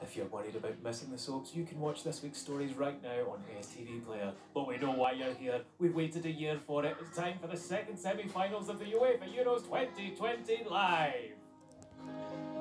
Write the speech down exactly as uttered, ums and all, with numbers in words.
If you're worried about missing the soaps, you can watch this week's stories right now on S T V Player. But we know why you're here. We've waited a year for it. It's time for the second semi-finals of the UEFA Euros twenty twenty live.